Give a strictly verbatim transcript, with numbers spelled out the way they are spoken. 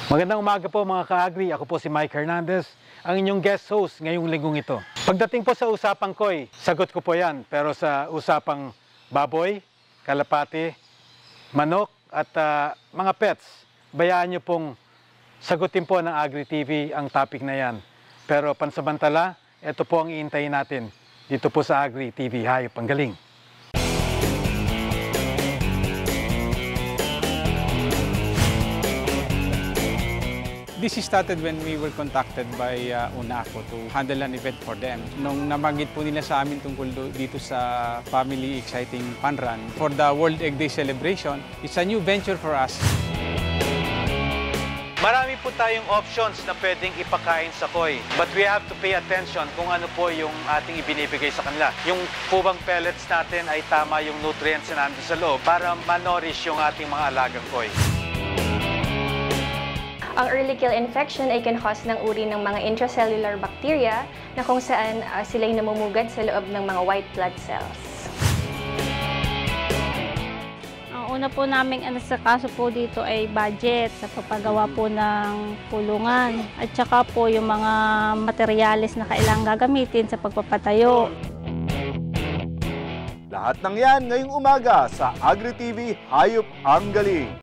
Magandang umaga po mga ka-agri. Ako po si Mike Hernandez, ang inyong guest host ngayong linggong ito. Pagdating po sa usapang koy, sagot ko po yan. Pero sa usapang baboy, kalapati, manok at uh, mga pets, bayaan nyo pong sagutin po ng Agri T V ang topic na yan. Pero pansamantala, ito po ang iintayin natin dito po sa Agri T V. Hayop ang galing! This started when we were contacted by uh, UNAFO to handle an event for them. Nung nabanggit po nila sa amin tungkol dito sa Family Exciting Fun Run for the World Egg Day celebration, it's a new venture for us. Marami po tayong options na pwedeng ipakain sa koy. But we have to pay attention kung ano po yung ating ibinibigay sa kanila. Yung pubang pellets natin ay tama yung nutrients na nandun sa loob para manorish yung ating mga alagang koy. Ang early kill infection ay can cause ng uri ng mga intracellular bacteria na kung saan uh, sila'y namumugad sa loob ng mga white blood cells. Ang una po naming ano sa kaso po dito ay budget sa papagawa po ng kulungan at saka po yung mga materyales na kailangang gagamitin sa pagpapatayo. Lahat ng yan ngayong umaga sa Agri T V Hayop ang Galing.